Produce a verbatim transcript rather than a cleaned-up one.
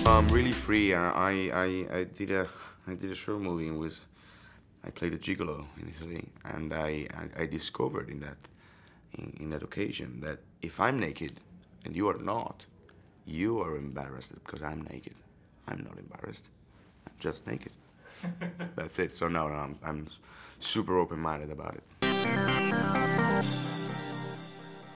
I'm really free. I, I, I did a I did a short movie in which I played a gigolo in Italy, and I, I, I discovered in that in, in that occasion that if I'm naked and you are not, you are embarrassed because I'm naked. I'm not embarrassed. I'm just naked. That's it. So no, no I'm, I'm super open-minded about it.